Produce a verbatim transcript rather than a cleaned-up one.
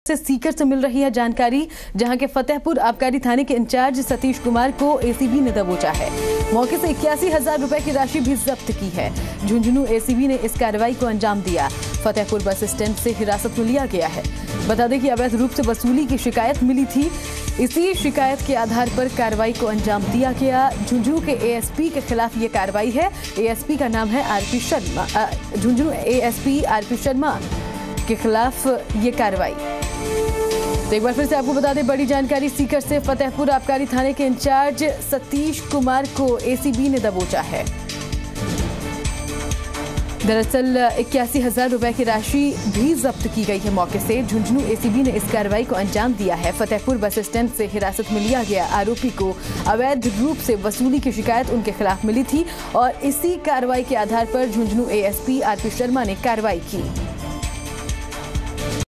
से सीकर से मिल रही है जानकारी, जहां के फतेहपुर आबकारी थाने के इंचार्ज सतीश कुमार को एसीबी ने दबोचा है। मौके से इक्यासी हजार रुपए की राशि भी जब्त की है। झुंझुनू एसीबी ने इस कार्रवाई को अंजाम दिया। फतेहपुर बस स्टैंड से हिरासत में लिया गया है। बता दें कि अवैध रूप से वसूली की शिकायत मिली थी। इसी शिकायत के आधार पर कार्रवाई को अंजाम दिया गया। झुंझुनू के एएसपी के खिलाफ ये कार्रवाई है। एएसपी का नाम है RP Sharma. Jhunjhunu ASP RP Sharma के खिलाफ ये कार्रवाई। तो एक बार फिर से आपको बता दें, बड़ी जानकारी सीकर से फतेहपुर आबकारी थाने के इंचार्ज सतीश कुमार को एसीबी ने दबोचा है। दरअसल इक्यासी हजार रुपए की राशि भी जब्त की गई है मौके से। झुंझुनू एसीबी ने इस कार्रवाई को अंजाम दिया है। फतेहपुर बस स्टैंड से हिरासत में लिया गया आरोपी को अवैध रूप से वसूली की शिकायत उनके खिलाफ मिली थी और इसी कार्रवाई के आधार पर झुंझुनू एएसपी आरपी शर्मा ने कार्रवाई की।